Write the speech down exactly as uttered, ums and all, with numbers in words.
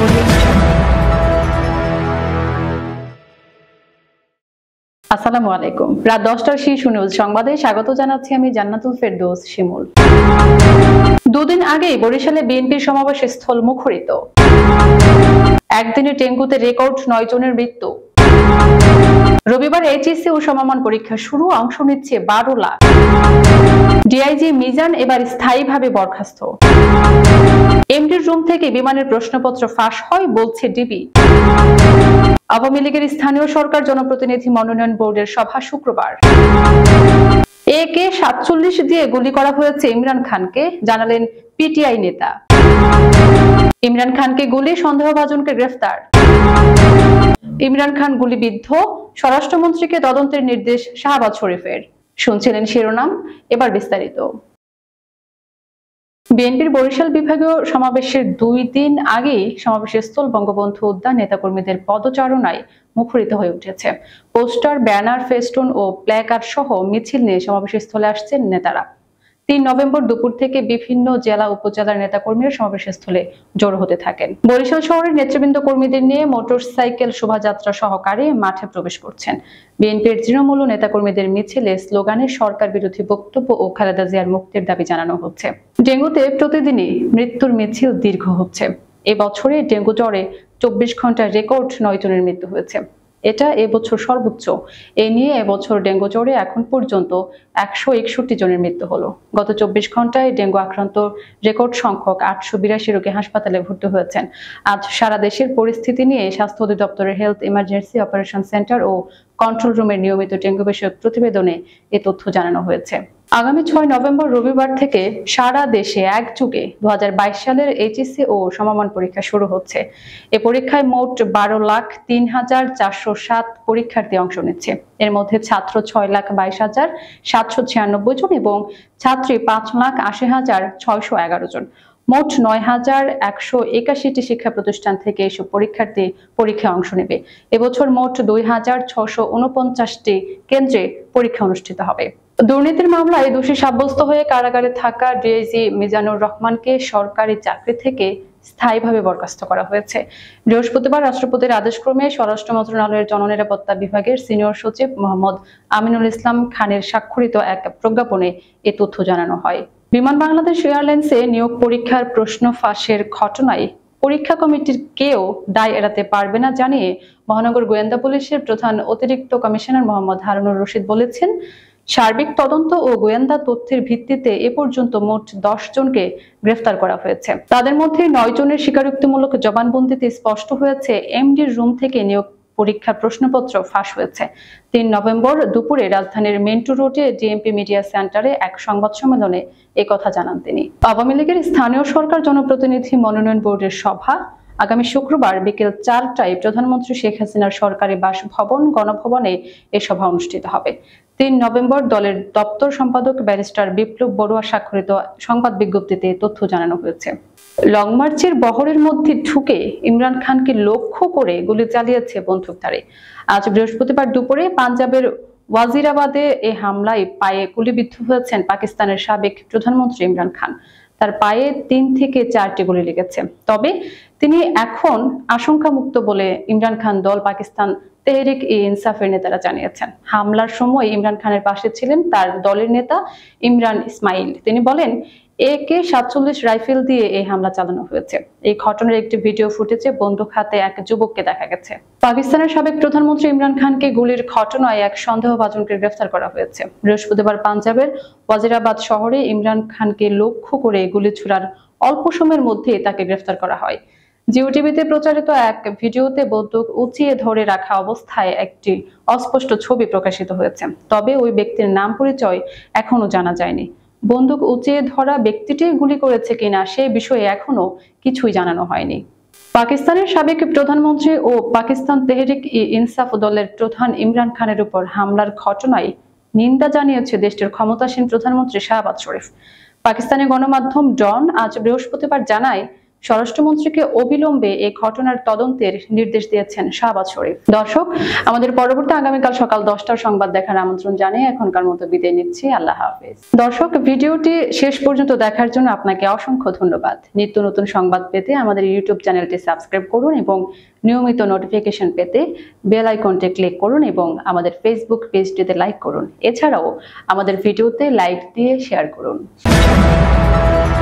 আসসালামু আলাইকুম। রাত দশটার শীর্ষ নিউজ সংবাদে স্বাগত জানাচ্ছি আমি জান্নাতুল ফেরদৌস শিমুল। দুদিন আগেই বরিশালে বিএনপির সমাবেশ স্থল মুখরিত। একদিনে ডেঙ্গুতে রেকর্ড নয় জনের মৃত্যু। রবিবার এইচএসসি ও সমমান পরীক্ষা শুরু, অংশ নিচ্ছে বারো লাখ। ডিআইজি মিজান এবার স্থায়ীভাবে বরখাস্ত। এমডির রুম থেকে বিমানের প্রশ্নপত্র ফাঁস হয় বলছে ডিবি। আওয়ামী লীগের স্থানীয় সরকার জনপ্রতিনিধি মনোনয়ন বোর্ডের সভা শুক্রবার। এ কে সাতচল্লিশ দিয়ে গুলি করা হয়েছে ইমরান খানকে, জানালেন পিটিআই নেতা। ইমরান খানকে গুলি, সন্দেহভাজনকে গ্রেফতার। ইমরান খান গুলিবিদ্ধ, স্বরাষ্ট্রমন্ত্রীকে তদন্তের নির্দেশ শাহবাজ শরীফের। শুনছিলেন শিরোনাম, এবার বিস্তারিত। বিএনপির বরিশাল বিভাগীয় সমাবেশের দুই দিন আগেই সমাবেশের স্থল বঙ্গবন্ধু উদ্যান নেতাকর্মীদের পদচারণায় মুখরিত হয়ে উঠেছে। পোস্টার, ব্যানার, ফেস্টুন ও প্ল্যাকার্ড সহ মিছিল নিয়ে সমাবেশের স্থলে আসছেন নেতারা। তিন নভেম্বর দুপুর থেকে বিভিন্ন জেলা উপজেলার নেতাকর্মীরা সমাবেশের স্থলে জড়ো হতে থাকেন। বরিশাল শহরের নেতৃবৃন্দ কর্মীদের নিয়ে মোটরসাইকেল শোভাযাত্রা সহকারে মাঠে প্রবেশ করছেন। বিএনপির তৃণমূল নেতাকর্মীদের মিছিলে স্লোগানে সরকার বিরোধী বক্তব্য ও খালেদা জিয়ার মুক্তির দাবি জানানো হচ্ছে। ডেঙ্গুতে প্রতিদিনই মৃত্যুর মিছিল দীর্ঘ হচ্ছে। এবছরে ডেঙ্গু জ্বরে চব্বিশ ঘন্টায় রেকর্ড নয় জনের মৃত্যু হয়েছে। এটা এবছর সর্বোচ্চ। এ নিয়ে এবছর ডেঙ্গু জ্বরে এখন পর্যন্ত একশো একষট্টি জনের মৃত্যু হলো। গত চব্বিশ ঘন্টায় ডেঙ্গু আক্রান্ত রেকর্ড সংখ্যক আটশো বিরাশি রোগী হাসপাতালে ভর্তি হয়েছেন। আজ সারা দেশের পরিস্থিতি নিয়ে স্বাস্থ্য অধিদপ্তরের হেলথ ইমার্জেন্সি অপারেশন সেন্টার ও কন্ট্রোল রুমের নিয়মিত ডেঙ্গু বিষয়ক প্রতিবেদনে এ তথ্য জানানো হয়েছে। আগামী ছয় নভেম্বর রবিবার থেকে সারা দেশে একযোগে দু হাজার বাইশ সালের এইচএসসি ও সমমান পরীক্ষা শুরু হচ্ছে। এ পরীক্ষায় মোট বারো লাখ তিন হাজার চারশো সাত পরীক্ষার্থী অংশ নিচ্ছে। এর মধ্যে ছাত্র ছয় লাখ বাইশ হাজার সাতশো ছিয়ানব্বই জন এবং ছাত্রী পাঁচ লাখ আশি হাজার ছয়শো এগারো জন। মোট নয় হাজার একশো একাশিটি শিক্ষা প্রতিষ্ঠান থেকে এসব পরীক্ষার্থী পরীক্ষায় অংশ নেবে। এবছর মোট দুই হাজার ছশো উনপঞ্চাশটি কেন্দ্রে পরীক্ষা অনুষ্ঠিত হবে। দুর্নীতির মামলায় দোষী সাব্যস্ত হয়ে কারাগারে থাকা ডিআইজি মিজানুর রহমানকে সরকারি চাকরি থেকে স্থায়ীভাবে বরখাস্ত করা হয়েছে। বৃহস্পতিবার রাষ্ট্রপতির আদেশক্রমে স্বরাষ্ট্র মন্ত্রণালয়ের জননিরাপত্তা বিভাগের সিনিয়র সচিব মোহাম্মদ আমিনুল ইসলাম খানের স্বাক্ষরিত এক প্রজ্ঞাপনে এ তথ্য জানানো হয়। বিমান বাংলাদেশ এয়ারলাইন্সে নিয়োগ পরীক্ষার প্রশ্ন ফাঁসের ঘটনায় পরীক্ষা কমিটির কেউ দায় এড়াতে পারবে না জানিয়ে মহানগর গোয়েন্দা পুলিশের প্রধান অতিরিক্ত কমিশনার মোহাম্মদ হারুনুর রশিদ বলেছেন, সার্বিক তদন্ত ও গোয়েন্দা তথ্যের ভিত্তিতে এ পর্যন্ত মোট দশ জনকে গ্রেফতার করা হয়েছে। তাদের মধ্যে নয় জনের স্বীকারোক্তিমূলক জবানবন্দিতে স্পষ্ট হয়েছে এমডির রুম থেকে নিয়োগ পরীক্ষার প্রশ্নপত্র ফাঁস হয়েছে। তিন নভেম্বর দুপুরে রাজধানীর মেন্টু রোডে ডিএমপি মিডিয়া সেন্টারে এক সংবাদ সম্মেলনে একথা জানান তিনি। আওয়ামী লীগের স্থানীয় সরকার জনপ্রতিনিধি মনোনয়ন বোর্ডের সভা আগামী শুক্রবার বিকেল চারটায় প্রধানমন্ত্রী শেখ হাসিনার সরকারি বাসভবন গণভবনে এ সভা অনুষ্ঠিত হবে। তিন নভেম্বর দলের দপ্তর সম্পাদক ব্যারিস্টার বিপ্লব বড়ুয়া স্বাক্ষরিত সংবাদ বিজ্ঞপ্তিতে তথ্য জানানো হয়েছে। লং মার্চের বহরের মধ্যে ঢুকে ইমরান খানকে লক্ষ্য করে গুলি চালিয়েছে বন্দুকধারী। আজ বৃহস্পতিবার দুপুরে পাঞ্জাবের ওয়াজিরাবাদে এ হামলায় পায়ে গুলিবিদ্ধ হয়েছেন পাকিস্তানের সাবেক প্রধানমন্ত্রী ইমরান খান। তার পায়ে তিন থেকে চারটি গুলি লেগেছে। তবে তিনি এখন আশঙ্কামুক্ত বলে ইমরান খান দল পাকিস্তান তেহরিক ই ইনসাফের নেতারা জানিয়েছেন। হামলার সময় ইমরান খানের পাশে ছিলেন তার দলের নেতা ইমরান ইসমাইল। তিনি বলেন, এ কে সাতচল্লিশ রাইফেল দিয়ে এই হামলা চালানো হয়েছে। এই ঘটনার একটি ভিডিও ফুটেজে বন্দুক হাতে এক যুবককে দেখা গেছে। পাকিস্তানের সাবেক প্রধানমন্ত্রী ইমরান খানকে গুলির ঘটনায় এক সন্দেহভাজনকে গ্রেফতার করা হয়েছে। বৃহস্পতিবার পাঞ্জাবের ওয়াজিরাবাদ শহরে ইমরান খানকে লক্ষ্য করে গুলি ছোড়ার অল্প সময়ের মধ্যে তাকে গ্রেফতার করা হয়। জিও টিভিতে প্রচারিত এক ভিডিওতে বন্দুক উঁচিয়ে ধরে রাখা অবস্থায় একটি অস্পষ্ট ছবি প্রকাশিত হয়েছে। তবে ওই ব্যক্তির নাম পরিচয় এখনো জানা যায়নি। বন্দুক উঁচিয়ে ধরা ব্যক্তিটি গুলি করেছে কিনা সে বিষয়ে এখনো কিছুই জানানো হয়নি। পাকিস্তানের সাবেক প্রধানমন্ত্রী ও পাকিস্তান তেহরিক ই ইনসাফ দলের প্রধান ইমরান খানের উপর হামলার ঘটনায় নিন্দা জানিয়েছে দেশটির ক্ষমতাসীন প্রধানমন্ত্রী শাহবাজ শরীফ। পাকিস্তানের গণমাধ্যম ডন আজ বৃহস্পতিবার জানায়, স্বরাষ্ট্রমন্ত্রীকে অবিলম্বে এই ঘটনার তদন্তের নির্দেশ দিয়েছেন শাহবাজ শরীফ। দর্শক, আমাদের পরবর্তী আগামীকাল সকাল দশটার সংবাদ দেখার আমন্ত্রণ জানিয়ে এখনকার মতো বিদায় নিচ্ছি। আল্লাহ হাফেজ। দর্শক, ভিডিওটি শেষ পর্যন্ত দেখার জন্য আপনাকে অসংখ্য ধন্যবাদ। নিত্য নতুন সংবাদ পেতে আমাদের ইউটিউব চ্যানেলটি সাবস্ক্রাইব করুন এবং নিয়মিত নোটিফিকেশন পেতে বেল আইকনটি ক্লিক করুন এবং আমাদের ফেসবুক পেজটিতে লাইক করুন। এছাড়াও আমাদের ভিডিওতে লাইক দিয়ে শেয়ার করুন।